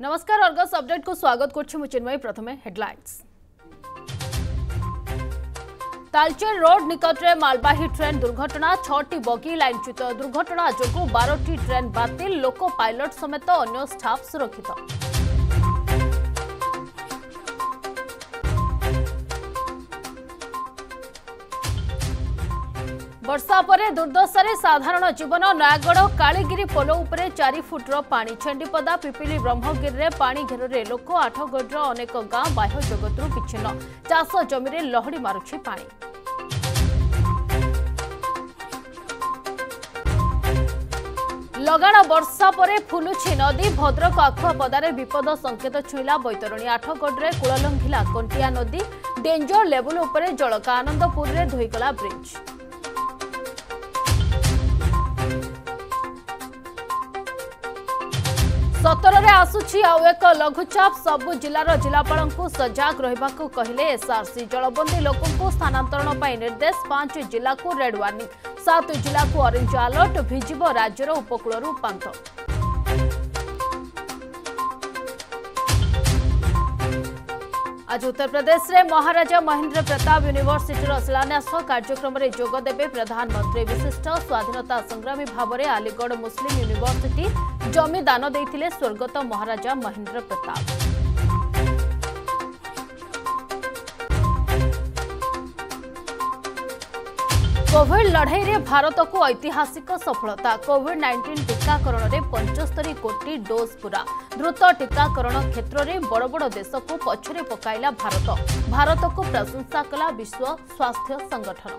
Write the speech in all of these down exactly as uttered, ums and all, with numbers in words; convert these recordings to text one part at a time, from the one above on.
नमस्कार Argus update को स्वागत करछु चिन्मयी। प्रथमे हेडलाइंस। तालचेर रोड निकट में मालवाही ट्रेन दुर्घटना छटी बगी लाइनच्युत दुर्घटना जो बारह ट्रेन बातिल लोको पायलट समेत अन्य स्टाफ सुरक्षित। वर्षा परे दुर्दशा साधारण जीवन नयागढ़ कालीगिरी पोल उपरे चार फुट्र पानी छेंडीपदा पिपिली ब्रह्मगिरी में पानी घेर लोक आठगढ़ अनेक गांव बाह्य जगत विच्छिन्न चाष जमी लहड़ी मारुछि पानी। लगाण वर्षा परे फुलुछि नदी भद्रक आखुआपदारे विपद संकेत छुईला बैतरणी आठगढ़ कूललंघिला कंटिया नदी डेंजर लेवल उपरे जलका आनंदपुर में धोईगला ब्रिज। सतर में आसुछि आउ एक लघुचाप सबु जिलार जिलापाल को सजाग रहिबाकु कहिले एसआरसी जलबंदी लोकों को स्थानांतरण पर निर्देश पांच जिला को रेड वार्निंग सात जिला को ऑरेंज अलर्ट भिजिब राज्यर उपकूल पांत। आज उत्तर प्रदेश में महाराजा महेंद्र प्रताप यूनिवर्सिटी शिलान्यास कार्यक्रम में जोगदेवे प्रधानमंत्री विशिष्ट स्वाधीनता संग्रामी भाव में अलीगढ़ मुस्लिम यूनिवर्सिटी जमी दान देथिले स्वर्गत महाराजा महेंद्र प्रताप। कोविड लड़ाई में भारत को ऐतिहासिक सफलता कोविड नाइंटीन टीकाकरण में पचहत्तर कोटी डोज पूरा द्रुत टीकाकरण क्षेत्र में बड़ बड़ देश को पछरे पकाइला भारत भारत को प्रशंसा कला विश्व स्वास्थ्य संगठन।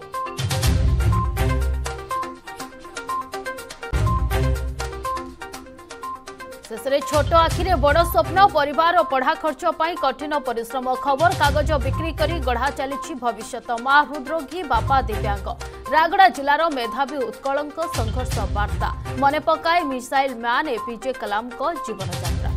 शेषे छोट आखिरे बड़ स्वप्न परिवार और पढ़ा खर्च पर कठिन परिश्रम खबर कागज बिक्री करी गढ़ा चली भविष्यत मां हृदरोगी बापा दिव्यांग रायगड़ा जिलार मेधावी उत्कलंक संघर्ष वार्ता मने पकाए मिसाइल मैन एपीजे कलाम को जीवन यात्रा।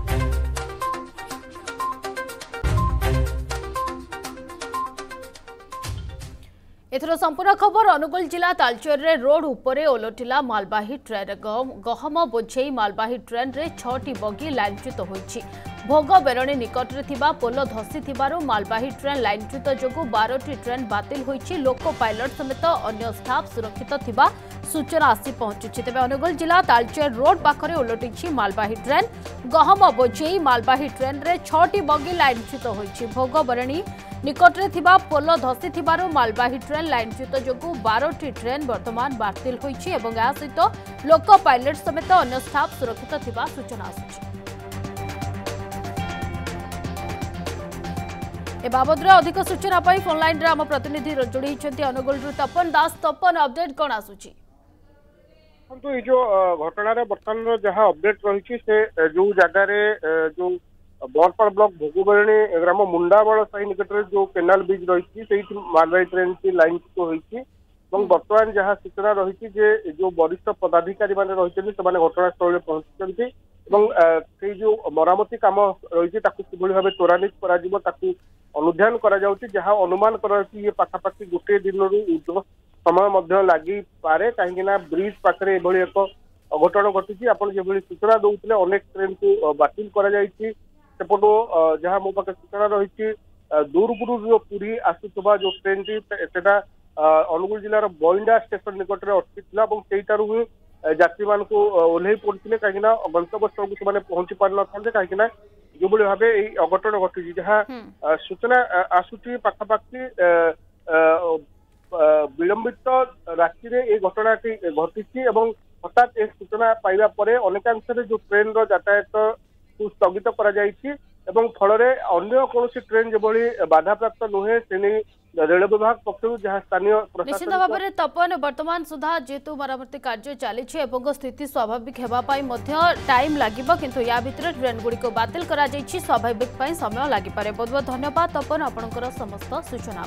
एथर संपूर्ण खबर अनुगुल जिला तालचेर रे रोड उपरे ओलटिला मालवाही ट्रेन गहम बोझे मालवाही ट्रेन रे छटी बगी लाइनच्युत होइछि भोग बेरणी निकट रे थिबा पोल धसी थिबारु मालवाही ट्रेन लाइनच्युत जोगु बारह ट्रेन बातिल होइछि लोको पायलट समेत अन्य स्टाफ सुरक्षित थिबा सूचना आसी पहुंचुछि। तेबे अनुगुल जिला तालचेर रोड पाखरे ओलटिछि मालवाही ट्रेन गहम बोझे मालवाही ट्रेन रे छटी बगी लाइनच्युत होइछि भोग बेरणी निकट रे थिबा पोल धसी थिबारु मालवाही ट्रेन लाइनच्युत जोगु बारह ट्रेन वर्तमान बातिल होइछि एवं या सहित लोको पायलट समेत अन्य स्टाफ सुरक्षित थिबा सूचना आसुछि। ए बाबद अधिक सूचना पाई फोन लाइन रे हम प्रतिनिधि जोड़ी अनुगुल तपन दास तपन अपडेट कौन आसुछि तो ये जो घटना बर्तमान जहाँ अपडेट रही से जो जगार जो बरपाड़ ब्लॉक भोगबेरणी ग्राम मुंडाबड़ साही निकट में जो केनाल ब्रिज रही मालवाही ट्रेन की लाइन होती बर्तमान जहाँ सूचना रही जो वरिष्ठ पदाधिकारी मैंने रही घटनास्थल पहुंची से जो मरामती कम रही भाव त्वरान्वित कर अनुध्यान करा अनुमान कर पाखापाखि गोटे दिन ऊर्ध्व समय लगी पारे कहीं ब्रिज पाखे एभली एक अघटन घटी आप सूचना दौते अनेक ट्रेन को बातिल करपटू जहाँ मो पाखे सूचना रही दूरगुरु पुरी आसुवा जो ट्रेन टी अनुगुल जिलार बइंडा स्टेशन निकट में अटकी ही यात्री मान ओह्ल पड़ते कहीं गंतव्य स्थल को पहुंची पार ना कहीं जो भाव अघटन घटी जहाँ सूचना आसूची पाखापाखि विलंबित राति ये घटनाटी घटी हठात ए सूचना पाइबा परे अनेकांश जो ट्रेन यातायात को स्थगित कर फल अन्य कौन ट्रेन जो बाधाप्राप्त नुहे से रेल विभाग पक्ष जहाँ स्थानीय निश्चित भाव में तपन वर्तमान सुधा जेतु मरामती कार्य चली स्थिति स्वाभाविक होगा टाइम लगे किंतु या भितर ट्रेन गुड़िक बातिल करा स्वाभाविक समय लगिपे। बहुत बहुत धन्यवाद तपन आपनकर समस्त सूचना।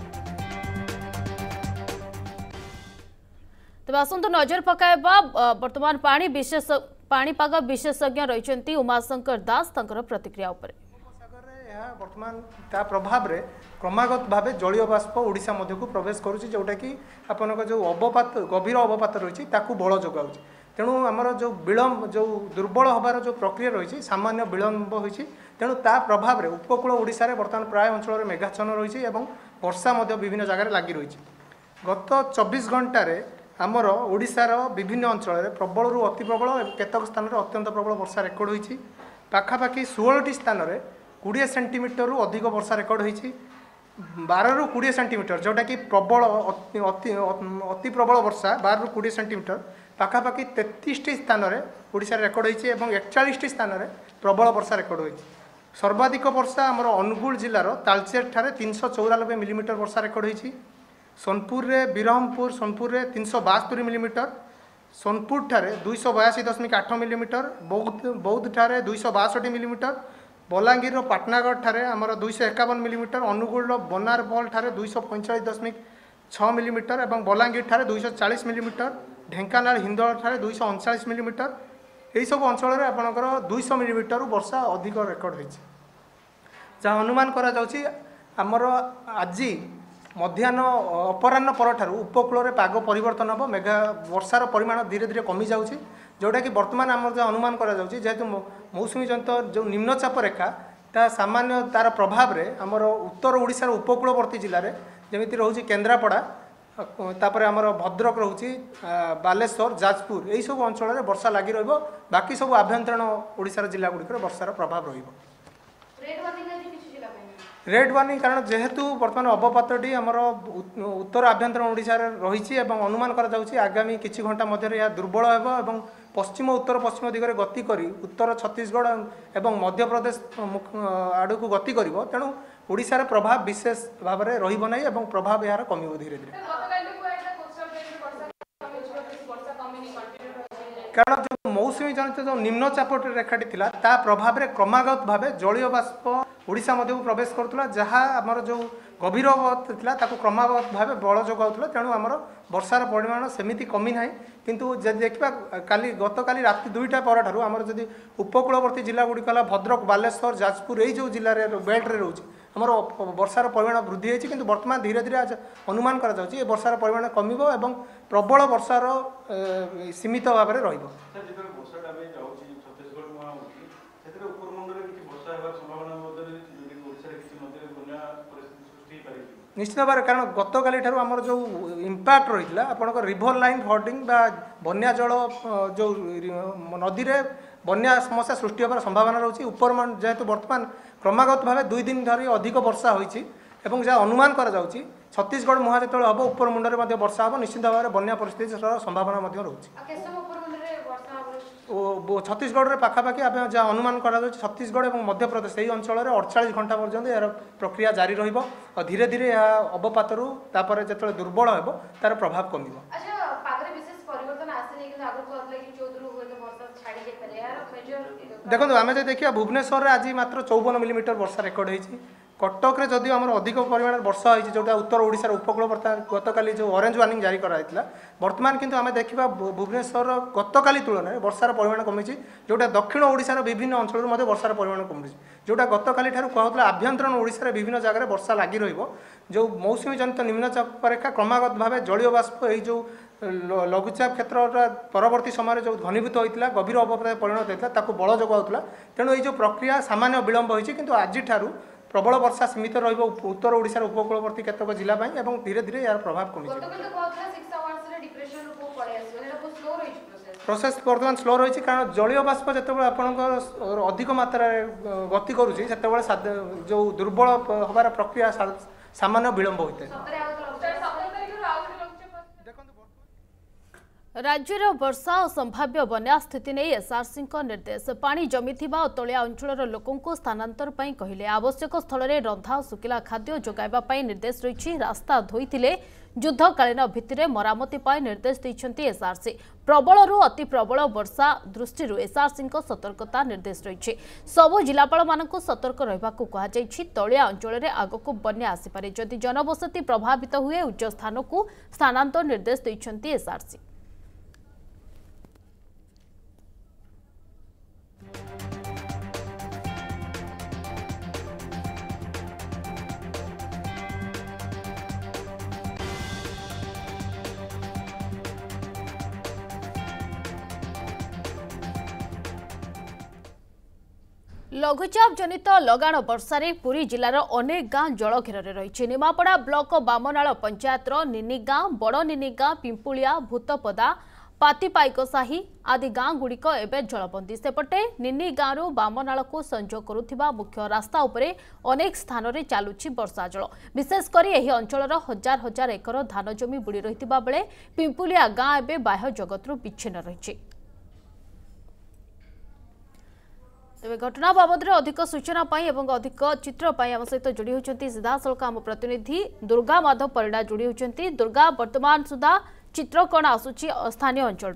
तेज आसतु नजर पकाइबा वर्तमान पानी विशेष पाणीपाग विशेषज्ञ रही उमाशंकर दास प्रतिक्रिया उपरे वर्तमान ता प्रभाव रे क्रमागत भाव जलीय बाष्प ओडिशा मध्य को प्रवेश करुच्ची जोटा कि आपन जो अवपात गभीर अवपात रही बल जोगाऊ तेणु आमर जो विलम्ब जो दुर्बल हबार जो प्रक्रिया रही सामान्य विलम्ब होती तेणु ता प्रभाव में उपकूल ओडिशा रे वर्तमान प्राय अंचल मेघाच्छन्न रही वर्षा विभिन्न जगार लगी रही गत चौबीस घंटे आमर ओडिशार विभिन्न अंचल प्रबल अति प्रबल केतक स्थान में अत्यंत प्रबल वर्षा रेकर्ड होती पाखापाखि षोलटी स्थान में कोड़े सेंटीमीटर रु अधिक वर्षा रेकर्ड होती बारह रु कोड़े सेंटीमीटर जोटा कि प्रबल अति अति प्रबल वर्षा बारह रु कोड़े सेंटीमीटर पाखापाखि तैंतीस स्थान में ओडिशा रेकर्ड होती एकचाश स्थान में प्रबल वर्षा रेकर्ड होती सर्वाधिक वर्षा आमर अनुगुल जिलार तालचेर ठारे तीन सौ चौरानबे मिलीमीटर वर्षा रेकर्ड होती सोनपुर रे बिरहमपुर सोनपुर रे तीन सौ बास्तरी मिलीमीटर सोनपुर ठारे दुईश बयासी दशमिक आठ मिलीमीटर बौद्ध बौद्ध ठारे दुईश बासठ मिलीमीटर बलांगीर पाटनागढ़ ठारे आमर दुईश एकावन मिलीमीटर अनुगुल बनारबल ठारे दुईश पैंचाश दशमिक छः मिलीमीटर और बलांगीर ठारे दुईश चालीस मिलीमीटर ढेंकानाल हिंदोल ठारे दुईश अणचाश मिलीमीटर यही सब अंचल आपणकर दुईश मिलीमीटर वर्षा अधिक रेकर्ड होती जहाँ अनुमान करा जाउछि आमर आज मध्याह्न अपराह्न पर उपकूल में पाग परिवर्तन हम मेघा वर्षार परिमाण धीरे धीरे कमी जाऊँगी जोटा कि बर्तमान आम जो अनुमान करा जाउछि जेहेतु मौसुमी जनित जो निम्नचाप रेखा ता सामान्य तार प्रभाव में आमर उत्तर ओडिशार उपकूलवर्ती जिले में जमीती रोचे केन्द्रापड़ा तापर आमर भद्रक रोचे बालेश्वर जाजपुर यही सब अंचल में वर्षा लगी रहिबो बाकी सब आभ्यंतरण ओडिशार जिला गुड़िक वर्षार प्रभाव रहिबो रेड वार्निंग कारण जेहेतु बर्तमान अवपातटी आमर उत्तर आभ्यंतरण ओडिशा रही अनुमान करा जाउछि आगामी किछि घंटा मध्य यह दुर्बल हेबो एवं पश्चिम उत्तर पश्चिम दिगरे गति करी उत्तर छत्तीसगढ़ एवं मध्य प्रदेश आड़ को गति करिवो तेणु ओडिशार प्रभाव विशेष भाव में रहिबो नै एवं प्रभाव यार कमिबो धीरे धीरे कारण जो मौसुमी जनित जो निम्नचाप रेखाटी थिला ता प्रभाव में क्रमागत भाव जलीय बाष्प ओडिशा मध्य प्रवेश करुला जहाँ आमर जो गभीर था ताको क्रमागत भाव बल जोगाउला तेणु आमर वर्षार परिमाण सेमिति कमी ना किंतु देखा काली गत काली राति दुईटा पर ठारू आमर जदि उपकूलवर्ती जिला गुड़िक भद्रक बालेश्वर जाजपुर यही जो जिले बेल्ट रे रोचे आमर वर्षार परिमाण वृद्धि होती किंतु वर्तमान धीरे धीरे आज अनुमान करा जाउछि ए वर्षार परिमाण कमिबो एवं प्रबल वर्षार सीमित भाव में रहिबो निश्चित भाव में कारण गत काली ठारू आमर जो इम्पैक्ट रही आपंकर रिभर लाइन फ्लडिंग बा बन्या जल जो नदी रे बन्या समस्या सृष्टि होबार संभावना रही उपर जेहेतु वर्तमान क्रमागत भाव दुई दिन धरी अधिक वर्षा होती एवं जहाँ अनुमान करा जाउछि छत्तीसगढ़ मुहा जो हम उपर मुंडे वर्षा हम निश्चित भाव में बन्या परिस्थिति संभावना रही छत्तीसगढ़ में पाखापाखि आप जहाँ अनुमान करा छत्तीसगढ़ और मध्य प्रदेश यही अंचल में अड़चाश घंटा पर्यंत यार प्रक्रिया जारी रहिबो और धीरे धीरे यह अवपातरू तापर जो दुर्बल हेबो तार प्रभाव कमिबो देखो आम जो देखिए भुवनेश्वर आज मात्र चौवन मिलीमीटर वर्षा रेकर्ड होती कटक रे जदिव आमर अधिक परिमाण वर्षा होती जोटा उत्तर ओडिशार उपकूलवर्ती गतकाली जो ऑरेंज वार्निंग जारी कराइला वर्तमान किंतु आम देखा भुवनेश्वर गतकाली तुलन में वर्षार परिमाण कमी जोटा दक्षिण ओडिशार विभिन्न अंचल में वर्षार परिमाण कमी जोटा गतकाली ठारू कहला आभ्यंतरण ओडिशार विभिन्न जगह वर्षा लगी रहिबो जो मौसुमी जनित निम्नचाप रेखा क्रमागत भाव जलीय बाष्प यही जो लघुचाप क्षेत्र परवर्ती समय जो घनीभूत होता गभीर अवपात परिणत होता बल जोगाउला तेणु ये जो प्रक्रिया सामान्य विलंब होती किंतु आज ठारू प्रबल वर्षा सीमित रहिबो उत्तर ओडिशार उपकूलवर्ती केतक जिला पाई एवं धीरे धीरे यार प्रभाव कमी प्रोसेस बर्तमान स्लो रही कारण जलीय बाष्प जिते आपंकर अधिक मात्रा गति करुँच से जो दुर्बल हबार प्रक्रिया सामान्य विलंब होता है राज्यर वर्षा और संभाव्य बन्या स्थिति नहीं एसआरसी निर्देश पानी जमी तलिया अंचल लोकों स्थानांतर कहले आवश्यक स्थल में रंधा और सुखिला खाद्य जोगाइबा निर्देश रही रास्ता धोईथिले युद्धकालीन भित्तिरे मरामती निर्देश देइछन्ति एसआरसी प्रबल अति प्रबल वर्षा दृष्टि एसआरसी सतर्कता निर्देश रही सबु जिलापाल मानक सतर्क रहिबाकु कहा जाइछि तलिया अंचल में आगकु बन्या आसीपारे जदि जनबसति प्रभावित हुए उच्च स्थान को स्थानांतर निर्देश देइछन्ति एसआरसी। लघुचाप जनित लगाण वर्षारे पुरी जिलार अनेक गाँ जल घेर रही। निमापड़ा ब्लॉक बामनाल पंचायतर निनी गाँ, बड़ निनी गाँ, पिंपुलिया, भूतपदा, पातिपाइकसाही आदि गाँ गुड़िक एवं जलबंदी। सेपटे निनी गाँव बामनाल को संजोग करुथिबा मुख्य रास्ता उपरे अनेक स्थान रे चालुछि वर्षा जल। विशेषकर यही अंचलर हजार हजार एकर धान जमी बुड़ी रहितिबा बेले पिंपुलिया गाँ एवं बाह्य जगतरू विच्छिन्न रहिछि। तेज घटना बाबद अधिक सूचना एवं अधिक चित्र आम सहित जोड़ी होती सीधासख आम प्रतिनिधि दुर्गा माधव परिड़ा जोड़ी होती। दुर्गा वर्तमान सुधा चित्र कौन आसूची स्थानीय अंचल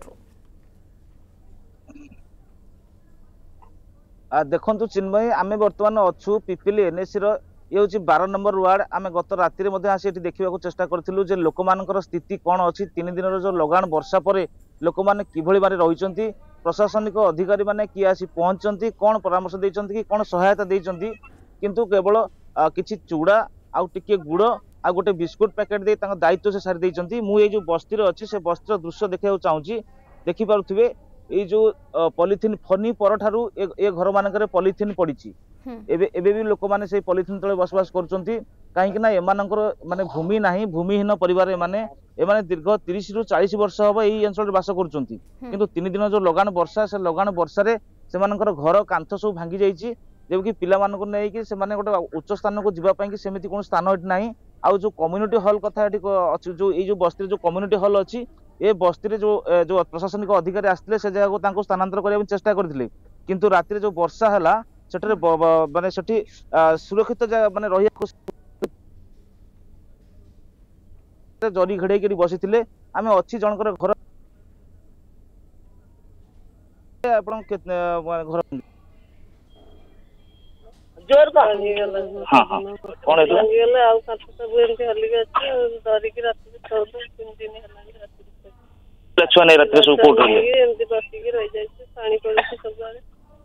देखु चिन्मयी आम बर्तमान अच्छु पिपिली एनएसी ये हूँ बार नंबर वार्ड। आम गत राति आसी देखा चेष्टा करूँ लोक मान स्थिति कौन अच्छी तीन दिन जो लगाण वर्षा पर लोक मैंने किभली मारे रही प्रशासनिक अधिकारी माने किए आसी पहुंचती कौन परामर्श देइचंती कि कौन सहायता देइचंती किंतु केवल किछि चूड़ा आउ टिके गुड़ आ गोटे बिस्कुट पैकेट दे तांका दायित्व से सारी देइचंती। मु ए जो बस्ती रे अछि से बस्तीर दृश्य देखिବାକୁ चाहूची। देखि पारुथिबे ए जो पॉलिथिन फनी परठारु ए घर मानकरे पॉलिथिन पड़िछि। एबे एबे भी लोक माने से पॉलिथिन तळे बसवास करचंती काहेकि ना एमानकर माने भूमि नाही भूमिहीन परिवार माने एमाने दीर्घ तीस रु चालीस वर्ष हबो एई अंचल बास करचंती किंतु तीन दिन जो लगाण वर्षा से लगाण वर्षा रे सेमानकर घर कांथ सब भांगी जाईछि जेबकि पिला मानको नै कि से माने गोटे उच्च स्थान को जिबा पई कि सेमिति कोन स्थान हट नाही। आउ जो कम्युनिटी हॉल कथा एठी अछि जो ए जो बस्ती जो कम्युनिटी हॉल अछि ए बस्ती रे जो जो प्रशासनिक अधिकारी आस्थिले से जगह को तांको स्थानांतर करिया चेष्टा करथिले किंतु राति रे जो वर्षा हला सेठरे माने सेठी सुरक्षित माने रहिया जरी घड़े करी बसी थिले। आमे अछि जनकर घर आपण घर जोर भांगी गेला। हां हां कोन हेतु भांगी गेला आ काठ सब एमके हल्ली गछ डरी की रात में छोड़ तीन दिन हल्ला रात में लछुआ नै रात में सो कोट होले एमती बसी की रह जाय छै पानी पड़े सब बारे।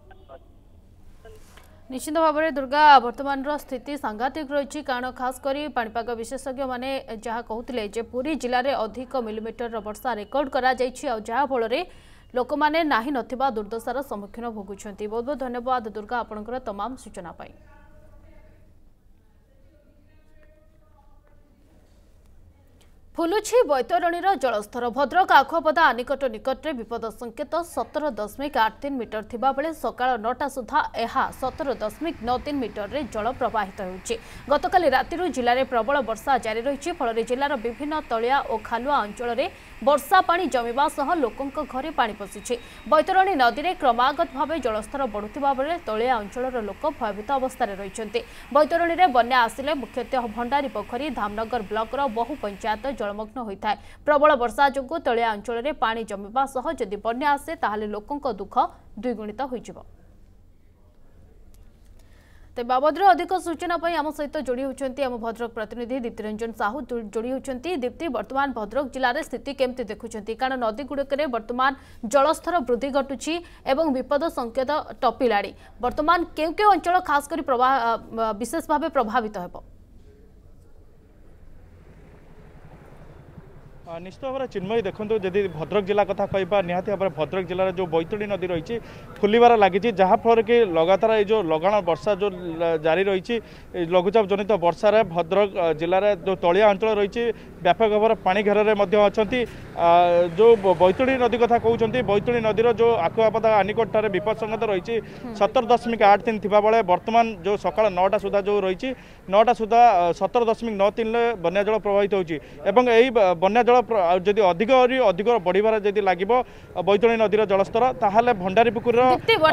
निश्चित भाव में दुर्गा वर्तमान स्थिति सांघातिक रही कारण खास करी पाणीपाग विशेषज्ञ माने जहाँ कहते जे पुरी जिले में अधिक मिलीमीटर वर्षा रेकर्ड करा जहाँ फल लोक मैंने नाही नथिबा दुर्दशार सम्मुखीन भोगुंट। बहुत बहुत धन्यवाद दुर्गा आपणकर तमाम सूचना पाई। फुलुछि बैतरणीर जलस्तर। भद्रक आखुआपदा आनिकट निकट में विपद संकेत सतर दशमिक आठ तीन मीटर थिबा बेले सकाळ नौटा सुधा यह सतर दशमिक नौ तीन मीटर रे जल प्रवाहित होउछि। गतकाली रातिरु जिले में प्रबल वर्षा जारी रही फल जिलार विभिन्न तलिया और खालुआ अंचल में वर्षा पानी जमीबा सह लोकंक घरे पानी पशिछि। बैतरणी नदी में क्रमागत भाव जलस्तर बढ़ुथिबा बेले तलिया अंचलर लोक भयभीत अवस्था रहिछन्ति। बैतरणी में बन्या आसिले मुख्यतः भंडारी पोखरी धामनगर ब्लॉकर बहु पंचायत जलमग्न होता है। प्रबल वर्षा जोगु तलिया अंचल में पानी जमीबा सह जदि बन्या आसे ताहले लोकंक दुख द्विगुणित होइजिबो। ते बाबद अधिक सूचना आम सहित जोड़ी होती आम भद्रक प्रतिनिधि दीप्ति रंजन साहू जोड़ी होती। दीप्ति वर्तमान भद्रक जिले में स्थिति केमती देखुंट कारण नदी गुड़िक वर्तमान जलस्तर वृद्धि घटुची एवं विपद संकेत टपिलाड़ी वर्तमान केउ केउ अंचल खास करी प्रभाव विशेष भाव प्रभावित हेबो। निश्चित भाव में चिन्मयी देखो जदि भद्रक जिला कथा कह निहाती भाव में भद्रक जिलार जो बैतडी नदी रही फुलबार लगी जहाँफल कि लगातार ये जो लगाण वर्षा जो जारी रही लघुचाप जनित वर्षार भद्रक जिलार जो तलिया अंचल रही व्यापक भाव में पानी घेर में अच्छा जो बैतडी नदी कथा कहते बैतडी नदीर जो आखुआपदा आनिकट विपद संकेत रही सतर दशमिक आठ तीन थी बेले बर्तमान जो सका नौटा सुधा जो रही नौटा सुधा सतर दशमिक नौ तीन बन्या जल प्रभावित हो बन्या जल जदि अधिक अधिक बढ़िबार जदि लागिबो बैतडी नदीर जलस्तर ताहाले भंडारी पुकुर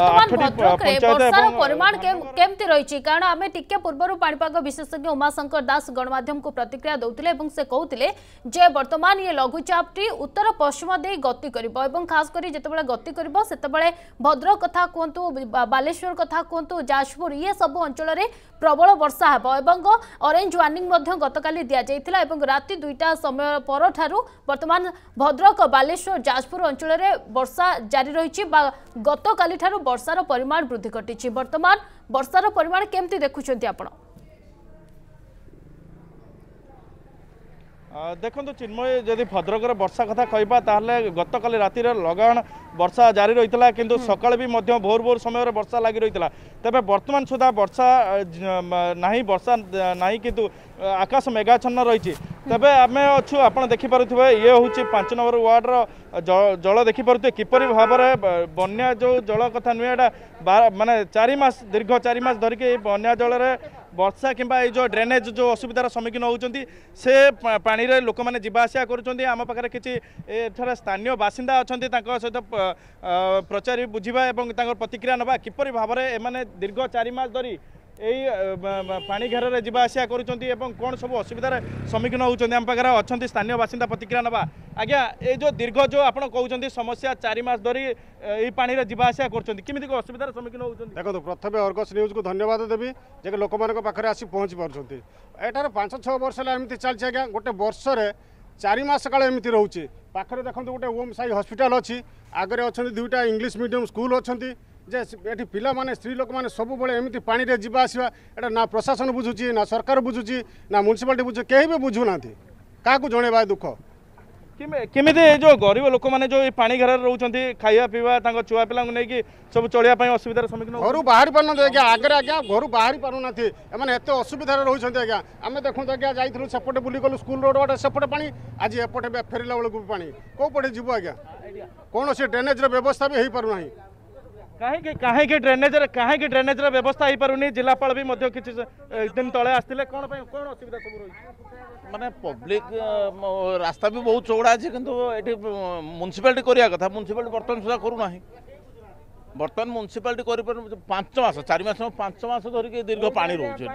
परिमाण केमती रही कारण आम टिके पूर्व पाणीपाग विशेषज्ञ उमाशंकर दास गणमाध्यम को प्रतिक्रिया दौले से कहते जे वर्तमान ये लघुचापटी उत्तर पश्चिम दे गति कर खास कर जिते गति कर भद्रक कथा कहतु बालेश्वर कथा कहतु जाजपुर ये सब अंचल में प्रबल वर्षा हेब ऑरेंज वार्निंग गतकाली दि जाइथिला एवं राति दुईटा समय पर वर्तमान भद्रक बालेश्वर जाजपुर अंचल में वर्षा जारी रही गतकाली ठारू वर्षार परिमाण वृद्धि घटी वर्तमान वर्षार परिमाण केमती देखुछन्ती आपण? देखो चिन्मय जदि भद्रकर वर्षा कथा कहबा ताहले गतकाली राति लगाण वर्षा जारी रही किंतु सकाळ भी मध्य भोर भोर समय वर्षा लगी रही तेबे वर्तमान सुधा वर्षा नहीं वर्षा नहीं किंतु आकाश मेघाच्छन्न रही तेबे आम अच्छु आप देखिपे ये हूँ पांच नंबर वार्डर जल देखिपे किपरि भाव में बन्या जो जल कथा नुहे एटा माने चारि मास दीर्घ चारि मास धरिकी बन्या जल वर्षा किंबा जो ड्रेनेज जो असुविधार सम्मुखीन होती से पानी रे लोक मैंने जीवा आसिया करुँच आम पाखे किसी एठार स्थानीय बासिंदा अच्छा सहित प्रचार बुझा और प्रतिक्रिया नवा किपरि भाव में एमाने दीर्घ चारि मास धरी यही पानी घेर में जीवा आसिया करुँच कौन सब असुविधार सम्मुखीन होती आम पाखे अच्छा स्थानीय बासिंदा प्रतिक्रिया नवा आज्ञा ये जो दीर्घ जो आप कहते समस्या चारि मास धरी यही पानी रे जीवा आसिया करमि असुविधार सम्मुखीन होती देखो प्रथम अर्गस न्यूज को धन्यवाद देवी जे लोक मान पाखे आसी पहुँची पार्टी एठार पांच छः वर्ष है चलती आज्ञा गोटे वर्ष चारि मास काल एमती रोचे पाखे देखो गोटे ओम साई हॉस्पिटल अच्छी आगे अच्छा दुईटा इंग्लिश मीडियम स्कूल अच्छा जे ये पिला माने स्त्री लोक मैंने सब बड़े एमती पानी रे जीवा आसवा एटा ना प्रशासन बुझुची ना सरकार बुझुची ना म्युनिसिपालिटी बुझे कहीं भी बुझुना क्या जनवा दुख केमी जो गरीब लोक मैंने जो पानी घर रोचे खाଇବା पीवा छुआ पिला नहीं सब चलिया असुविधार सम्मुखीन घर बाहरी पार ना आज्ञा आगे आज्ञा घर बाहरी पारना एम एत असुविधार रोचे आज्ञा आम देखो आज्ञा जाइलु सेपटे बुली गलु स्कूल रोड गोटे सेपटे पानी आज एपटे फेरला बेलू पानी कौ पटे जीव आज्ञा कौन से ड्रेनेज व्यवस्था भी हो पारना कहीं कहीं ड्रेनेज कहीं ड्रेनेज व्यवस्था हो पारुनी जिलापाल भी किसी दिन तले आसते कौन कौन असुविधा सब रही माने पब्लिक रास्ता भी बहुत चौड़ा अच्छे किंतु ये म्युनिसिपालिटी करिया कथा म्युनिसिपालिटी बर्तमान सुधा करूना बर्तमान म्युनिसिपालिटी कर पांच मास चार मास पांच मास धरिक दीर्घ पानी रोचे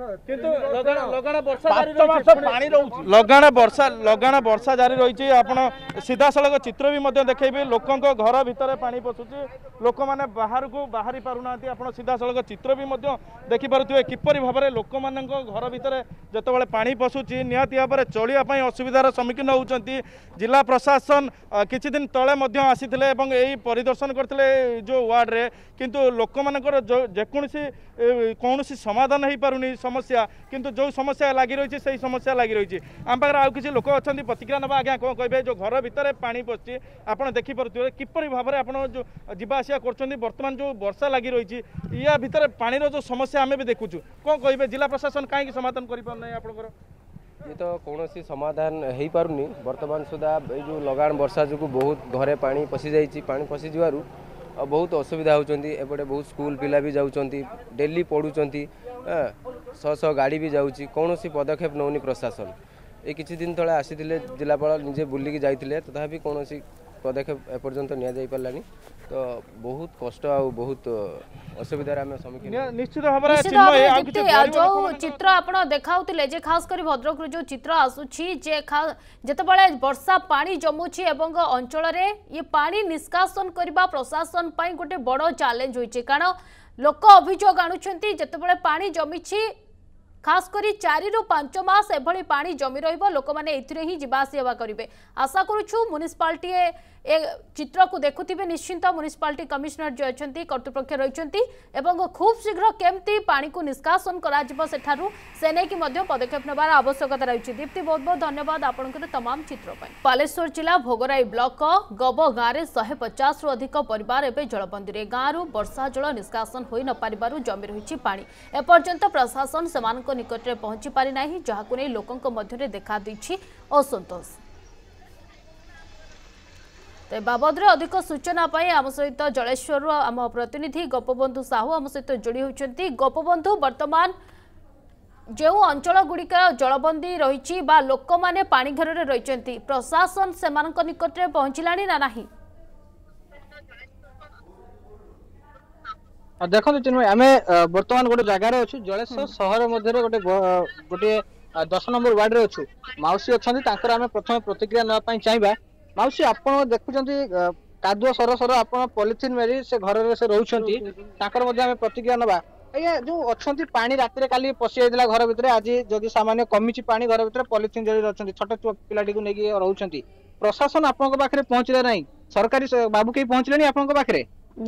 लगाण वर्षा लगाण वर्षा जारी रही आपड़ सीधा सड़क चित्र भी देखेबे लोक घर भितर पानी पशुचे लोक मैंने बाहर को बाहरी पारना आप सीधा सड़क चित्र भी देखिपे किपरि भाव में लोक मान घर भितर जिते पानी पशुची निहाती भाव में चलिया असुविधार सम्मुखीन होती जिला प्रशासन किछि दिन तले आसी परिदर्शन करते जो वार्ड रे किंतु लोक मानकर जेकोसी कौन समाधान हो पारुनी समस्या किंतु जो समस्या लगी रही से समस्या लगी रही आम पाखे आउ किसी लोक अच्छा प्रतिक्रिया नवा आज्ञा कौन कहे जो घर भितर पानी पशि आप देखिपे किपरि भाव में आप जो जीवा आसिया कर बर्तमान जो वर्षा लगी रही या भितर पानी जो समस्या आम भी देखुचु कौन कहे जिला प्रशासन कहीं समाधान कर आप ये तो कौन समाधान हो पारुनी बर्तमान सुधा ये जो लगाण वर्षा जो बहुत घरे पानी पशि जाइए पानी पशि जीवारु बहुत असुविधा होती एपटे बहुत स्कूल पिला भी जाऊँगी डेली पढ़ुंट शह शह गाड़ी भी जाऊँगी कौन पदक्षेप नौनी प्रशासन ये किसी दिन तले आसी जिलापाल निजे बुलिकी जाइए तथापि कौन पदक्षेप एपर्यंत नि पारानी तो बहुत कष्ट आ बहुत असुविधार आम सम्मुखीन निश्चित भाव जो चित्र आप देखाउतिले जे खास कर भद्रक जो चित्र आसुची जे जेतेबेले वर्षा पानी जमुची एवं अंचल रे ये पानी निष्कासन करबा प्रशासन पई गोटे बड़ चैलेंज होइचे कारण लोक अभियोग आणुछंती जेतेबेले पानी जमिची खास करी चारि रु पांच मास एभली पानी जमी रहिबो लोक माने एथिरे ही जीवा आसिया करिवे आशा करूछु म्युनिसिपालिटी ए चित्र को देखुथिबे निश्चिंत म्युनिसिपालिटी कमिश्नर जो अछंती कर्तृपक्ष रहिचंती एवं खूब शीघ्र केमती पानी को निष्कासन करा जिवो सेठारु सेने की मध्य पदक्षेप नेबार आवश्यकता रहिछि दीप्ति बहुत बहुत धन्यवाद आपनकर तमाम चित्र पई बालेश्वर जिला भोगराई ब्लॉक गब गाँव में एक सौ पचास रु अधिक परिवार एवं जलबंदी रे गाँव रु वर्षा जल निष्कासन होई न पारिबारु जमी रहिछि पानी एपर्यंत प्रशासन समान निकट में पहुंची पारि नाही जहाकु नै लोकंक मध्य देखा दैछि असंतोष ते बाबद अधिक सूचना पाई आम सहित जलेश्वर आम प्रतिनिधि गोपबंधु साहू आम सहित जोड़ी होती गोपबंधु वर्तमान जो अंचल गुड़िक जलबंदी रही लोक मैंने पानी घर में रही प्रशासन से निकट में पहुंचला ना नहीं देखो चिन्मय आम बर्तमान गोटे जगार अच्छु जलेश्वर सहर मध्य गोटे गोटे दस नंबर वार्ड रे अच्छु मौसी अच्छा आम प्रथम प्रतिक्रिया नापी चाहिए मौसी आप देखुं कादुआ सर सर आप पॉलिथिन मेरी से घर से रोचे प्रतिक्रिया नवा आज्ञा जो अच्छा पानी राति काली पशि जाता घर भितर आज जदि सामान्य कमी पानी घर भितर पॉलिथिन जड़ी रही छोट पिलाटी को लेकिन रोचे प्रशासन आपन पाखे पहुँचला ना सरकारी बाबू कहीं पहुँचले आपन पाखे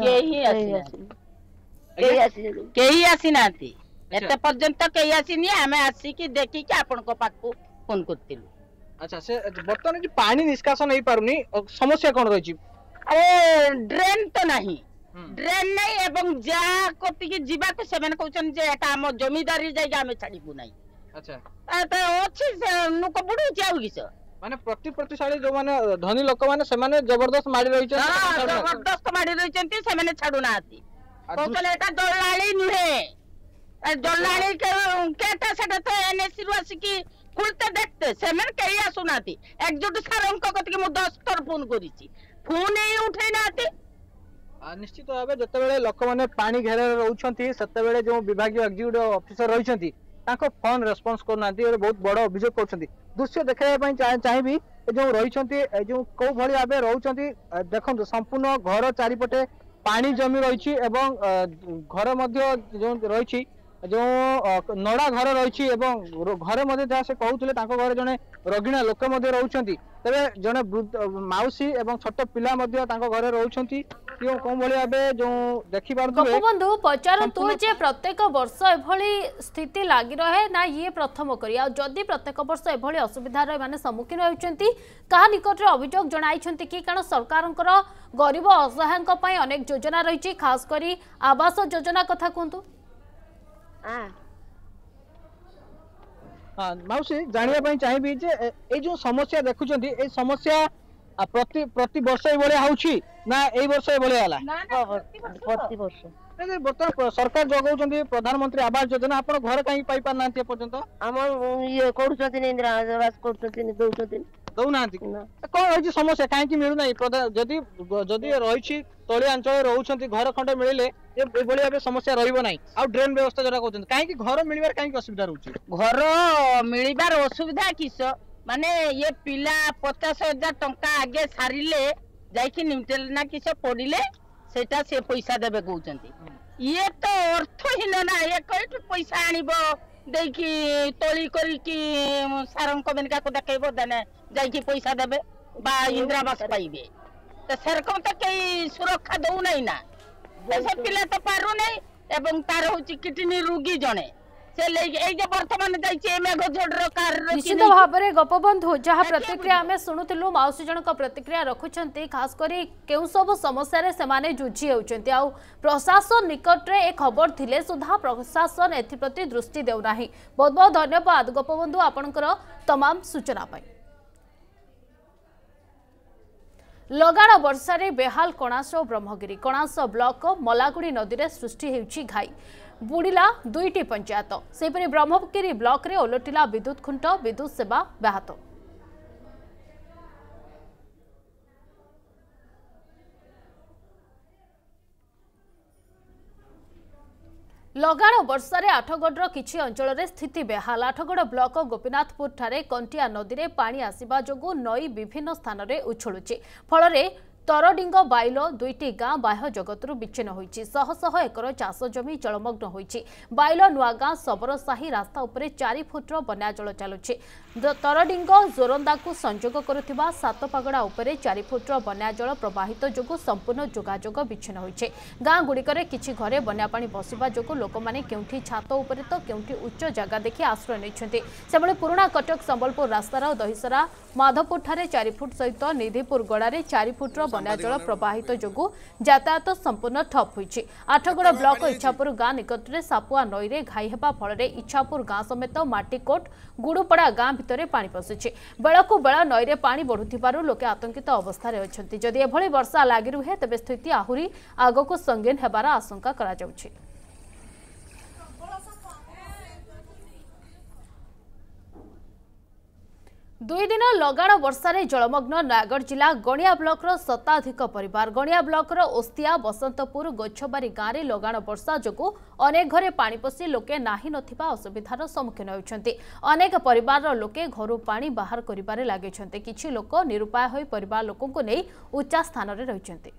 कहीं आसी ना एते पर्यंत कहीं आसीनी आमे आसिकी देखिकी आपन को पाखु फोन करतिलु अच्छा से बर्तमान पानी निष्कासन हो पारुनी समस्या कौन रही? अरे ड्रेन तो नहीं ड्रेन नहीं एवं जा कोती जीवा को सेमन कहउछन जे एटा हम जमीदारी जाय हम छाड़ीबू नहीं। अच्छा त अछि नुक बुडू जाउ किस माने प्रति प्रतिशाली जो माने धनी लोक माने से माने जबरदस्त माडी रही छन। हां जबरदस्त माडी रही छन से माने छाडू ना आती कहले एटा दलाली नुहे ए दलाली के केटा सेटा तो एनएससी रु आसी की खुलते देखते से माने कई आसुनाती एकजुट सारंक कति मु दस थर फोन करिछि फोन ए उठै नाती। निश्चित भाव जिते लोक मैंने पानी घेर रोचे से जो विभाग एक्जिक्यूटिव ऑफिसर रही फोन रेस्पॉन्स करना बहुत बड़ अभियोग कर दृश्य देखा चाहिए जो रही जो कौ भाई भाव रोच देखो संपूर्ण घर चारिपटे पानी जमी रही घर जो रही जो नड़ा घर रही घर जहाँ से कहते घर जड़े रोगिणा लोक रोचे तेरे जड़े मौसी और छोट पिला घरे रोचे जो देखी बंधु पचारतु जे प्रत्येक वर्ष एभली स्थिति लागि रहे ना ये प्रथम करी आ जदि प्रत्येक वर्ष एभली असुविधार माने सम्मुखीन होउछंती का निकट रे अभियोग जणाइछंती कि कारण सरकारनकर गरीब असहायक पई अनेक योजना रहिछि खास करी आवास योजना कथा कहंतु। हां हां मौसी जानिया चाहिए जे ए जो समस्या देखुछंती ए समस्या प्रति प्रति वर्ष एभली होउछि ना ए वर्ष एभली होला प्रति वर्ष बर्तमान सरकार जगाउछंती प्रधानमंत्री आवास योजना आपण घर कहीं पाई पार नांती पर्यंत हम ये करूछंती इंदिरा आवास करूछंती दउछंती दउनांती कोन होछि समस्या काहे कि मिलु नै जदी जदी रहिछि तळे अंचल रहउछंती घर खंड मिलिले ए एभली भाबे समस्या रहिबो नै आ ड्रेन व्यवस्था जरा कहउछंती काहे कि घर मिलिबार काहे कि असुविधा रहउछि घर मिलिबार असुविधा किस माने ये पिला पचास हजार टंका आगे सारिले जाइकी निमटेल ना किस पड़िले सेटा से पैसा देबे कहउछंती ये तो अर्थहीन ना ये कइट पैसा आनिबो देकी तोली करी कि सारंक बेनका को देखैबो देने जाइकी पैसा देबे बा इंदिरावास पाइबे तो सरकार तो कई सुरक्षा दउ नै ना से पिला तो पारु नै एवं तार होची किडनी रोगी जणे से ले ए जे वर्तमान जाई छे मेघ झडर कार निश्चित भाव में गोपबंधु जहाँ प्रतिक्रिया आम शुणुलु मौसी जनक प्रतिक्रिया रखुंट खास करी केउ सब समस्या से माने जुझी होउछंती आ प्रशासन निकट रे एक खबर थिले सुधा प्रशासन एथिप्रति दृष्टि देउना बहुत बहुत धन्यवाद गोपबंधु आपनकर तमाम सूचना पाई। लगाण वर्षा रे बेहाल कणास और ब्रह्मगिरी कणास ब्लॉक मलागुड़ी नदी रे सृष्टि हेउछि घाई बुड़िला दुईटी पंचायत सेपरि ब्रह्मगिरी ब्लॉक रे ओलटिला विद्युत खुंट विद्युत सेवा ब्याहत। लगाण वर्षा रे आठगढ़ किछि अंचल रे स्थिति बेहाल आठगढ़ ब्लॉक गोपीनाथपुर ठारे कंटिया नदी रे पानी आसिबा जोगु नई विभिन्न स्थान रे उछळुछि फल रे तरडिंग बाइल दुईटी गाँ बाह्य जगतरू विच्छिन्न होइछि शह शह एकर चाष जमी जलमग्न होइछि बाइल नुआगाँ सबरसाही रास्ता उपरे चारि फुटर बन्या जल चलुछि तरडिंग जोरंदा को संजोग करुथिबा सातपागड़ा उपरे चारि फुटर बन्या जल प्रवाहित जोगु संपूर्ण जोगाजोग विच्छिन्न होइछि गाँ गुड़िकरे किछि घरे बन्या पानी बसिबा जोगु लोकमाने केउठी छात उपरे तो केउठी उच्च जगह देखि आश्रय नेछन्ति सेबळे पुराणा कटक संबलपुर रास्तार दहिसरा माधवपुर ठारे चारि फुट सहित निधिपुर गड़ारे चारि फुटर बन्या जल प्रवाहित जोगु यातायात संपूर्ण ठप होइछि आठगड़ ब्लॉक इच्छापुर गाँ निकटरे सापुआ नई रे घाई हेबा फल इच्छापुर गाँ समेत माटीकोट गुड़ुपड़ा गाँ भितरे पानी पशुछि बेलकु बेल नई रे पानी बढ़ुथिबारु लोके आतंकित अवस्था अछंती जदि एभली वर्षा लागि रुहे तेबे स्थिति आहुरी आगको संगीन हेबार आशंका करा जाउछि। दुई दिन लगाण वर्षा रे जलमग्न नयागढ़ जिला गणिया ब्लॉक रो शताधिक परिवार गणिया ब्लॉक रो ओस्तिया बसंतपुर गोछबारी गाँव में लगाण वर्षा जोगु अनेक घरे पानी पशि लोके नाही नथिबा असुविधार सम्मुखीन होउछन्ति अनेक परिवार रो लोके घरु पानी बाहर करिबारे लागिछन्ति किछि लोक निरुपाय होई परिवार लोकंकु नै उच्चा स्थान रे रहिछन्ति।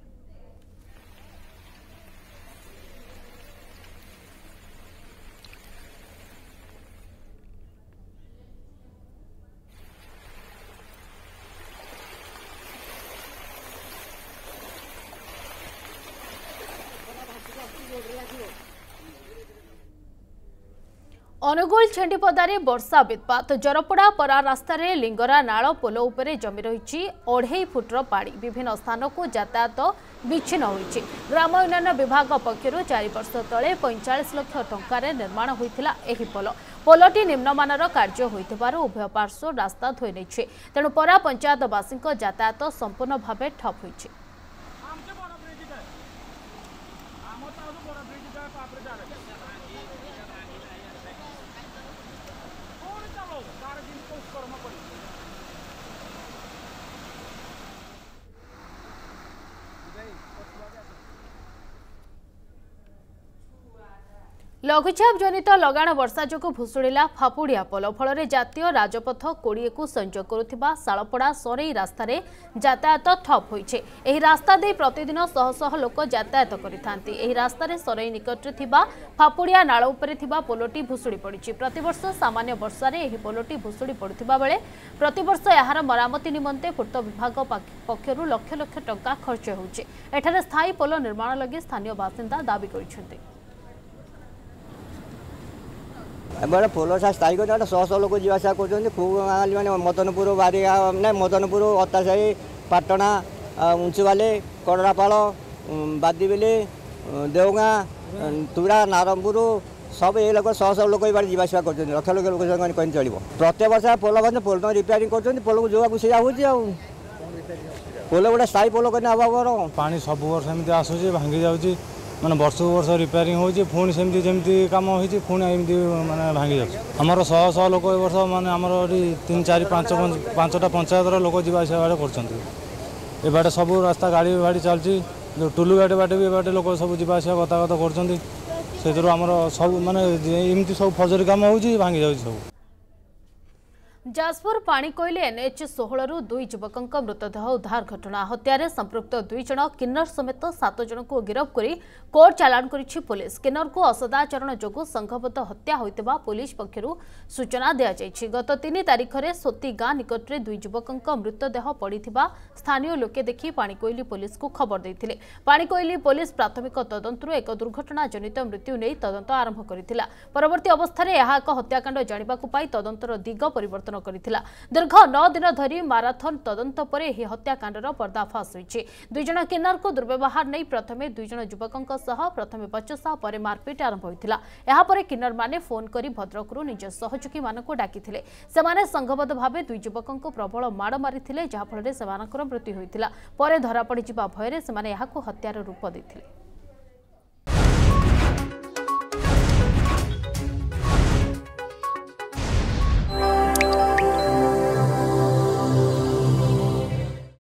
अनुगुल छेंडीपदारे वर्षा वित्पात जरपड़ा परा रास्तार लिंगरा नाल पोल उपरे जमी रही अढ़ई फुटर पाड़ी विभिन्न स्थान को यातायात विच्छिन्न होइछि। ग्राम उन्नयन विभाग पक्षर चार वर्ष तले पैंचाश लाख टंकार निर्माण होइथिला एही पोल पोलटी निम्नमानर कार्य होइथिबारु उभय पार्श्व रास्ता धोई नेछि। तेणु परा पंचायतवासी यातायात संपूर्ण भाव ठप होइछि। लघुचाप जनित लगाण वर्षा जो भुशुड़ा फापुड़िया पोल फल जातीय राजपथ कोड़े को संयोग करुवा शालपड़ा सरेई रास्तार यातायात ठप होइछे। एही रास्ता दे प्रतिदिन शह शह लोक यातायात करिथांती। एही रास्तार सरेई निकटरे थिबा फापुड़िया नाल उपरे थिबा पोलटी भुशुड़ी पड़िछि। प्रतिवर्ष सामान्य वर्षार एही पोलटी भुशुड़ी पड़ुथिबा बेले प्रतिवर्ष एहार मरामती निमंते पूर्त विभाग पक्षरु लक्ष लक्ष टंका खर्च होउछि। एठारे स्थायी पोल निर्माण लगी स्थानीय बासिंदा दाबी करिसेंती। एबार पोल स्थायी कर शह शह लोक जावासा कर मैंने मदनपुर बारिया ना मदनपुर अतासाही पाटना उंचुवाले कड़रापाल बादीबिली देवगाँ तुरा नारंगपुर सब ये लोग शह शह लोक ये जावासा कर लक्ष लक्ष लोक कहीं चलो प्रत्येक वर्ष पोल बंद पोल तो रिपेयरिंग कर पोल को जो से पोल गोटे स्थायी पोल करने अभाव पानी सब वर्ष एमती आसूँ भांगी जाऊँगी माने वर्ष वर्ष रिपेयरिंग होची पुणी सेमती जेमती काम होची पुणी एमती माने भांगी जाଉଛି। हमर शह शह लोक ए वर्ष माने हमर तीन चार पाँच पाँचटा पंचायतर लोक जीवा आसिया बाटे करछन्ती। ए बाटे सब रास्ता गाड़ी गाड़ी चलची जो टुलु गाड़ी बाटे भी बाटे लोक सब जीवा आसिया गतागत करछन्ती। सेतरो हमर सब माने एमती सब फजरी काम होची भांगी जाଉଛି सब। जाजपुर पाणीकोइली एनएच षोहल रु दुई युवकों मृतदेह उद्धार घटना हत्यारे संपृक्त दुई जन किन्नर समेत सात जन को गिरफ्त कर कोर्ट चालाण करिछि पुलिस। किन्नर को असदाचरण जोगु संघबद्ध हत्या होइतबा पुलिस पक्षरु सूचना दिया जायछि। गत तीन तारिख रे सोती गाँ निकटरे दुई युवकों मृतदेह पड़िथिबा स्थानीय लोके देखि पाणीकोइली पुलिस को खबर देथिले। पाणीकोइली पुलिस प्राथमिक तदंतरु एक दुर्घटना जनित मृत्यु नै तदंत आरंभ करिथिला। परवर्ती अवस्था रे एहा एक हत्याकांड जानिबाकु पाई तदंतर दिग परिवर्तन करिथिला। दीर्घ नौ दिन धरी माराथन तदंत पर यह हत्याकांडर पर्दाफाश होइछि। दुई जन किन्नर को दुर्व्यवहार नहीं प्रथमे दुई जन युवकों सह प्रथमे बचसा पर मारपीट आरंभ होइथिला। एहा परे किन्नर माने फोन करी भद्रकरू निज सहयोगी मानकु डाकिथिले। सेमाने संघबद्ध भावे दुई युवकों को प्रबल माड़ मारिथिले जहा फଳରେ सेमानकर मृत्यु होइथिला। परे धरा पड़ी जिबा भୟରେ ସେମାନେ ଏହାକୁ ହତ୍ୟାର ରୂପ ଦେଇଥିଲେ।